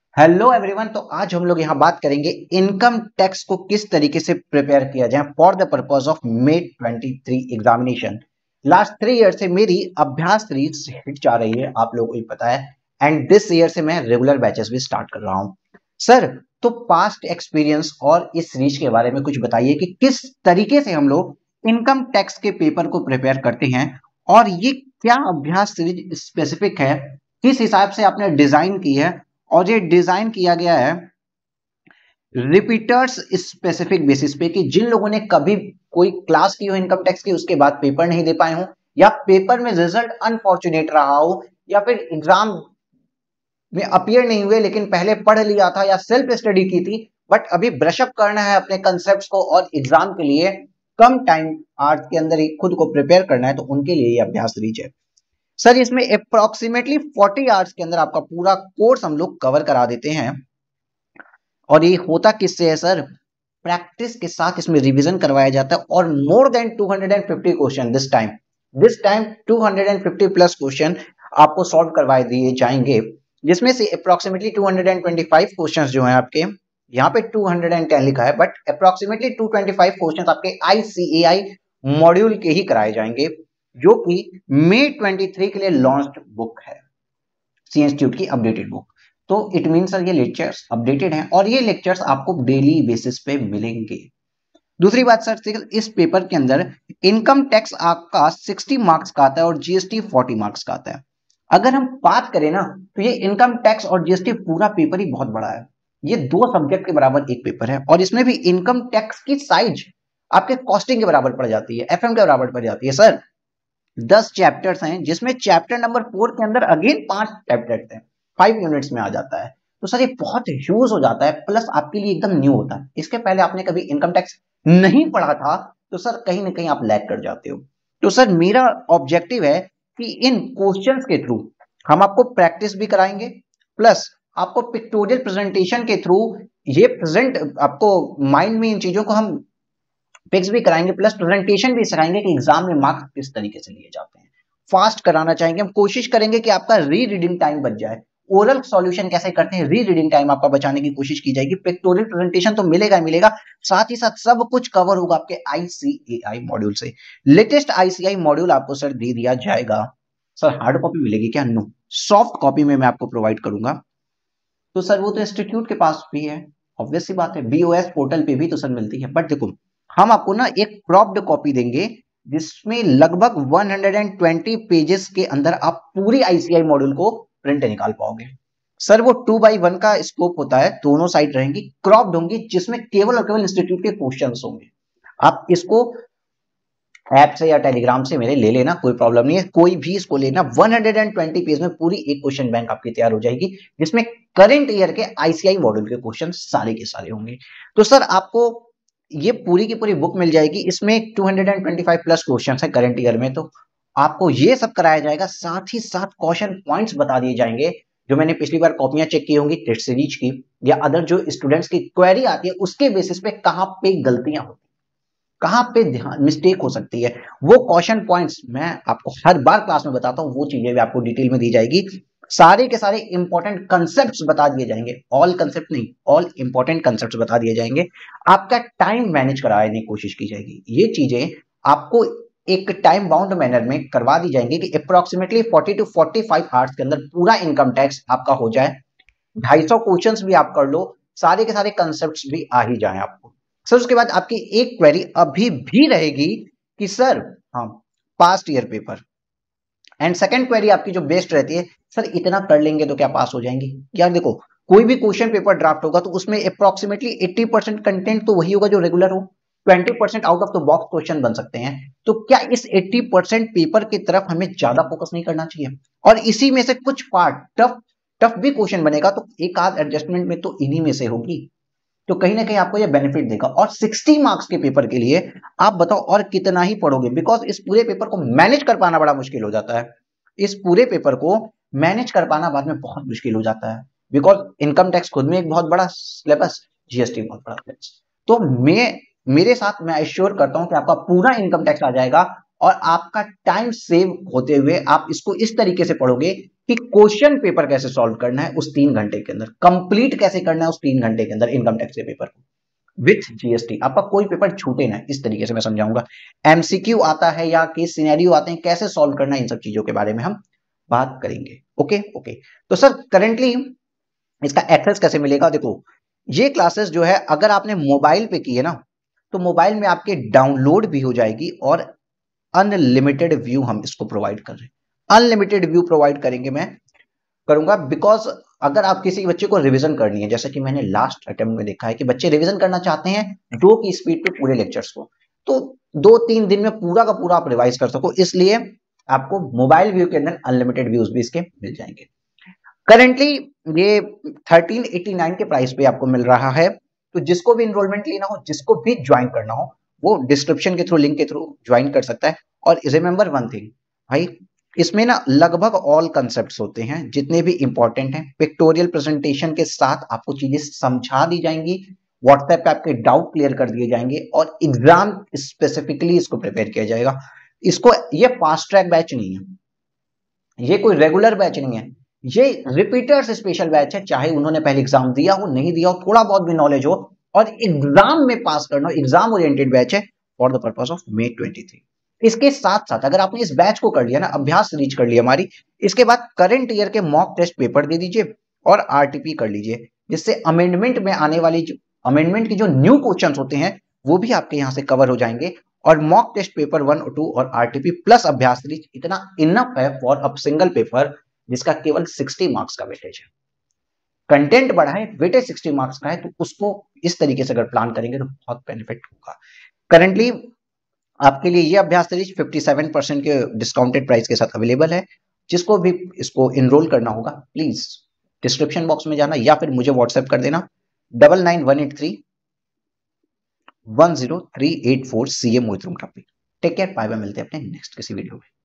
Hello everyone. तो आज हम लोग यहाँ बात करेंगे इनकम टैक्स को किस तरीके से प्रिपेयर किया जाए for the purpose of May 23 examination. Last 3 year से मेरी अभ्यास सीरीज हिट जा रही है, आप लोगों को ही पता है। एंड दिस ईयर से मैं रेगुलर बैचेस भी स्टार्ट कर रहा हूँ। सर, तो पास्ट एक्सपीरियंस और इस सीरीज के बारे में कुछ बताइए कि किस तरीके से हम लोग इनकम टैक्स के पेपर को प्रिपेयर करते हैं और ये क्या अभ्यास सीरीज स्पेसिफिक है, किस हिसाब से आपने डिजाइन की है। और ये डिजाइन किया गया है रिपीटर्स स्पेसिफिक बेसिस पे कि जिन लोगों ने कभी कोई क्लास की हो इनकम टैक्स की, उसके बाद पेपर नहीं दे पाए हो, या पेपर में रिजल्ट अनफॉर्चुनेट रहा हो, या फिर एग्जाम में अपीयर नहीं हुए लेकिन पहले पढ़ लिया था या सेल्फ स्टडी की थी, बट अभी ब्रशअप करना है अपने कंसेप्ट को और एग्जाम के लिए कम टाइम आवर्स के अंदर ही खुद को प्रिपेयर करना है, तो उनके लिए ये अभ्यास सीरीज है। सर, इसमें अप्रोक्सीमेटली 40 आवर्स के अंदर आपका पूरा कोर्स हम लोग कवर करा देते हैं। और ये होता किससे है सर? प्रैक्टिस के साथ इसमें रिवीजन करवाया जाता है और more than 250 question this time 250 plus question आपको सॉल्व करवाए दिए जाएंगे, जिसमें से अप्रोक्सीमेटली 225 क्वेश्चन जो है आपके, यहाँ पे 210 लिखा है बट अप्रोक्सीमेटली 225 क्वेश्चन आपके आईसीएआई मॉड्यूल के ही कराए जाएंगे, जो कि मे 23 के लिए लॉन्च्ड बुक है, सी इंस्टीट्यूट की अपडेटेड बुक। तो इट मीन सर ये लेक्चर्स अपडेटेड हैं और ये लेक्चर्स आपको डेली बेसिस पे मिलेंगे। दूसरी बात सर, इस पेपर के अंदर इनकम टैक्स आपका 60 मार्क्स का आता है और जीएसटी 40 मार्क्स का आता है। अगर हम बात करें ना, तो ये इनकम टैक्स और जीएसटी पूरा पेपर ही बहुत बड़ा है। ये दो सब्जेक्ट के बराबर एक पेपर है और इसमें भी इनकम टैक्स की साइज आपके कॉस्टिंग के बराबर पड़ जाती है, एफएम के बराबर पड़ जाती है। सर, 10 चैप्टर्स हैं जिसमें चैप्टर नंबर 4 के अंदर अगेन 5 चैप्टर्स हैं, 5 यूनिट्स में आ जाता है। तो सर ये बहुत ह्यूज हो जाता है, प्लस आपके लिए एकदम न्यू होता है। इसके पहले आपने कभी इनकम टैक्स नहीं पढ़ा था तो सर कहीं ना कहीं आप लैग कर जाते हो। तो सर मेरा ऑब्जेक्टिव है कि इन क्वेश्चंस के थ्रू हम आपको प्रैक्टिस भी कराएंगे, प्लस आपको पिक्टोरियल प्रेजेंटेशन के थ्रू ये प्रेजेंट आपको माइंड में इन चीजों को हम फिक्स भी कराएंगे, प्लस प्रेजेंटेशन भी सिखाएंगे कि एग्जाम में मार्क्स किस तरीके से लिए जाते हैं। फास्ट कराना चाहेंगे, हम कोशिश करेंगे कि आपका री रीडिंग टाइम बच जाए। ओरल सॉल्यूशन कैसे करते हैं, री रीडिंग टाइम आपका बचाने की कोशिश की जाएगी। पिक्टोरियल प्रेजेंटेशन तो मिलेगा ही मिलेगा, साथ ही साथ सब कुछ कवर होगा आपके आईसीएआई मॉड्यूल से। लेटेस्ट आईसीआई मॉड्यूल आपको सर दे दिया जाएगा। सर हार्ड कॉपी मिलेगी क्या? नो, सॉफ्ट कॉपी में मैं आपको प्रोवाइड करूंगा। तो सर वो तो इंस्टीट्यूट के पास भी है, ऑब्वियस सी बात है, बीओएस पोर्टल पे भी तो सर मिलती है। बट देखो, हम आपको ना एक क्रॉप्ड कॉपी देंगे जिसमें लगभग 120 पेजेस के अंदर आप पूरी आईसीआई मॉड्यूल को प्रिंट निकाल पाओगे। सर वो 2x1 का स्कोप होता है, दोनों साइड रहेंगी, क्रॉप्ड होंगी, जिसमें केवल और केवल इंस्टीट्यूट के क्वेश्चंस होंगे। आप इसको ऐप से या टेलीग्राम से मेरे ले लेना, कोई प्रॉब्लम नहीं है, कोई भी इसको लेना। 120 पेज में पूरी एक क्वेश्चन बैंक आपकी तैयार हो जाएगी, जिसमें करंट ईयर के आईसीआई मॉड्यूल के क्वेश्चन सारे के सारे होंगे। तो सर आपको ये पूरी की पूरी बुक मिल जाएगी, इसमें 225 प्लस क्वेश्चन है करंट ईयर में, तो आपको ये सब कराया जाएगा। साथ ही साथ क्वेश्चन पॉइंट्स बता दिए जाएंगे, जो मैंने पिछली बार कॉपियां चेक की होंगी टेस्ट सीरीज की या अदर जो स्टूडेंट्स की क्वेरी आती है, उसके बेसिस पे कहां पे गलतियां होती है, कहां पे ध्यान मिस्टेक हो सकती है, वो क्वेश्चन पॉइंट्स मैं आपको हर बार क्लास में बताता हूं, वो चीजें भी आपको डिटेल में दी जाएगी। सारे के सारे इंपॉर्टेंट कंसेप्ट्स बता दिए जाएंगे, ऑल कंसेप्ट नहीं, ऑल इंपॉर्टेंट कंसेप्ट्स बता दिए जाएंगे। आपका टाइम मैनेज कराने की कोशिश की जाएगी, ये चीजें आपको एक टाइम बाउंड मैनर में करवा दी जाएंगी कि अप्रोक्सीमेटली 40 to 45 आवर्स के अंदर पूरा इनकम टैक्स आपका हो जाए। 250 क्वेश्चंस भी आप कर लो, सारे के सारे कंसेप्ट्स भी आ ही जाए आपको। सर उसके बाद आपकी एक क्वेरी अभी भी रहेगी कि सर, हाँ, past year paper. And second query आपकी जो बेस्ट रहती है, सर इतना कर लेंगे तो क्या पास हो जाएंगे? यार देखो, कोई भी क्वेश्चन पेपर ड्राफ्ट होगा तो उसमें अप्रोक्सीमेटली 80% कंटेंट तो वही होगा जो रेगुलर हो, 20% out of the box question बन सकते हैं। तो क्या इस 80% पेपर की तरफ हमें ज्यादा फोकस नहीं करना चाहिए? और इसी में से कुछ पार्ट टफ टफ भी क्वेश्चन बनेगा, तो एक आध एडजस्टमेंट में तो इन्हीं में से होगी, तो कहीं ना कहीं आपको ये बेनिफिट देगा। और 60 मार्क्स के पेपर के लिए आप बताओ और कितना ही पढ़ोगे, बिकॉज इस पूरे पेपर को मैनेज कर पाना बड़ा मुश्किल हो जाता है। इस पूरे पेपर को मैनेज कर पाना बाद में बहुत मुश्किल हो जाता है, बिकॉज इनकम टैक्स खुद में एक बहुत बड़ा सिलेबस, जीएसटी बहुत बड़ा सिलेबस। तो मेरे साथ मैं एश्योर करता हूं कि आपका पूरा इनकम टैक्स आ जाएगा और आपका टाइम सेव होते हुए आप इसको इस तरीके से पढ़ोगे कि क्वेश्चन पेपर कैसे सॉल्व करना है उस 3 घंटे के अंदर, कंप्लीट कैसे करना है उस 3 घंटे के अंदर इनकम टैक्स के पेपर को विथ जीएसटी। आपका कोई पेपर छूटे ना, इस तरीके से मैं समझाऊंगा। एमसीक्यू आता है या केस सिनेरियो आते हैं, कैसे सॉल्व करना है, इन सब चीजों के बारे में हम बात करेंगे। Okay okay. तो सर करंटली इसका एक्सेस कैसे मिलेगा? देखो ये क्लासेस जो है अगर आपने मोबाइल पे की है ना, तो मोबाइल में आपके डाउनलोड भी हो जाएगी और अनलिमिटेड व्यू हम इसको प्रोवाइड कर रहे हैं। अनलिमिटेड व्यू प्रोवाइड करेंगे, मैं करूंगा, बिकॉज अगर आप किसी बच्चे को रिवीजन करनी है, जैसा कि मैंने लास्ट अटेम्प्ट में देखा है कि बच्चे रिवीजन करना चाहते हैं 2 की स्पीड पे पूरे लेक्चर्स को, तो 2-3 दिन में पूरा का पूरा आप रिवाइज कर सको, इसलिए आपको मोबाइल व्यू के अंदर अनलिमिटेड व्यूज भी इसके मिल जाएंगे। करेंटली ये 1389 के प्राइस पे आपको मिल रहा है। तो जिसको भी इनरोलमेंट लेना हो, जिसको भी ज्वाइन करना हो, वो डिस्क्रिप्शन के थ्रू, लिंक के थ्रू ज्वाइन कर सकता है। और रिमेंबर वन थिंग भाई, इसमें ना लगभग ऑल कंसेप्ट्स होते हैं जितने भी इंपॉर्टेंट हैं, पिक्टोरियल प्रेजेंटेशन के साथ आपको चीजें समझा दी जाएंगी, व्हाट्सएप पे आपके डाउट क्लियर कर दिए जाएंगे और एग्जाम स्पेसिफिकली इसको प्रिपेयर किया जाएगा। इसको ये फास्ट ट्रैक बैच नहीं है, ये कोई रेगुलर बैच नहीं है, ये रिपीटर्स स्पेशल बैच है। चाहे उन्होंने पहले एग्जाम दिया हो, नहीं दिया हो, थोड़ा बहुत भी नॉलेज हो और एग्जाम में पास करना हो, एग्जाम ओरिएंटेड बैच है for the purpose of May 23। इसके साथ साथ अगर आपने इस बैच को कर लिया ना, अभ्यास रीच कर लिया हमारी, इसके बाद करंट ईयर के मॉक टेस्ट पेपर दे दीजिए और आरटीपी कर लीजिए, जिससे अमेंडमेंट में आने वाली अमेंडमेंट की जो न्यू क्वेश्चन होते हैं वो भी आपके यहाँ से कवर हो जाएंगे। और मॉक टेस्ट पेपर 1 और 2 और आरटीपी प्लस अभ्यास रीच इतना इनफ है फॉर अ सिंगल पेपर जिसका केवल 60 मार्क्स का वेटेज है। कंटेंट बढ़ा है, वेटेज 60 मार्क्स का है, तो उसको इस तरीके से अगर प्लान करेंगे तो बहुत बेनिफिट होगा। करंटली आपके लिए ये अभ्यास सीरीज 57% के डिस्काउंटेड प्राइस के साथ अवेलेबल है। जिसको भी इसको इनरोल करना होगा प्लीज डिस्क्रिप्शन बॉक्स में जाना या फिर मुझे व्हाट्सएप कर देना 9918310384 CA Mohit room topic. Take care, bye bye, मिलते हैं अपने नेक्स्ट किसी वीडियो में।